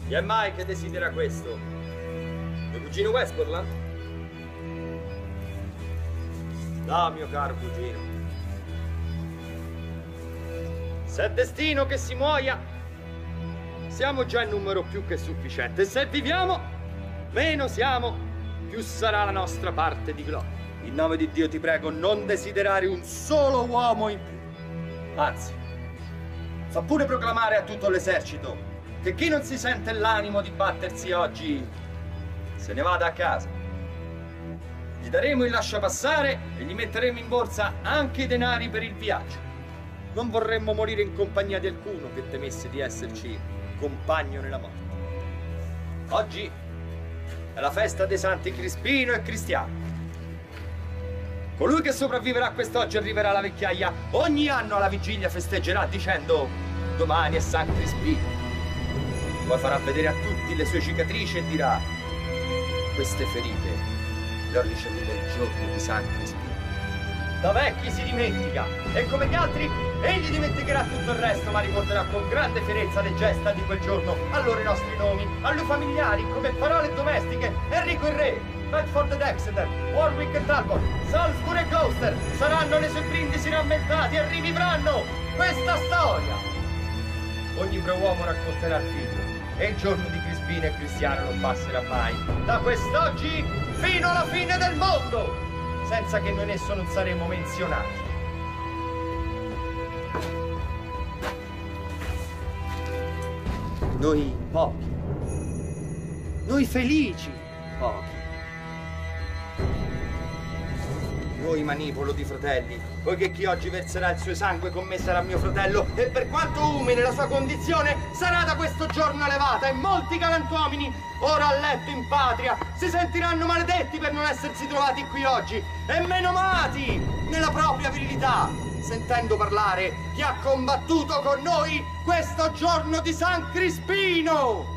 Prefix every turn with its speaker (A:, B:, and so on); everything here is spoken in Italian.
A: Chi è mai che desidera questo? Mio cugino Westmoreland? No, mio caro cugino. Se è destino che si muoia, siamo già in numero più che sufficiente. E se viviamo, meno siamo, più sarà la nostra parte di gloria. In nome di Dio ti prego, non desiderare un solo uomo in più. Anzi, fa pure proclamare a tutto l'esercito che chi non si sente l'animo di battersi oggi se ne vada a casa. Gli daremo il lasciapassare e gli metteremo in borsa anche i denari per il viaggio. Non vorremmo morire in compagnia di alcuno che temesse di esserci compagno nella morte. Oggi è la festa dei santi Crispino e Cristiano. Colui che sopravviverà quest'oggi arriverà alla vecchiaia. Ogni anno alla vigilia festeggerà dicendo: domani è San Crispino. Poi farà vedere a tutti le sue cicatrici e dirà: queste ferite le ho ricevute il giorno di San Crispino. Da vecchi si dimentica, e come gli altri egli dimenticherà tutto il resto, ma ricorderà con grande fierezza le gesta di quel giorno. Allora i nostri nomi, a lui familiari come parole domestiche: Enrico il Re, Bedford ed Exeter, Warwick e Talbot, Salisbury e Gloucester saranno nei suoi brindisi rammentati e rivivranno questa storia. Ogni bravo uomo racconterà il figlio, e il giorno di Crispino e Cristiano non passerà mai, da quest'oggi fino alla fine del mondo, senza che noi in esso non saremo menzionati. Noi pochi, noi felici pochi, noi manipolo di fratelli, poiché chi oggi verserà il suo sangue con me sarà mio fratello, e per quanto umile la sua condizione sarà da questo giorno elevata, e molti galantuomini ora a letto in patria si sentiranno maledetti per non essersi trovati qui oggi e menomati nella propria virilità, sentendo parlare chi ha combattuto con noi questo giorno di San Crispino.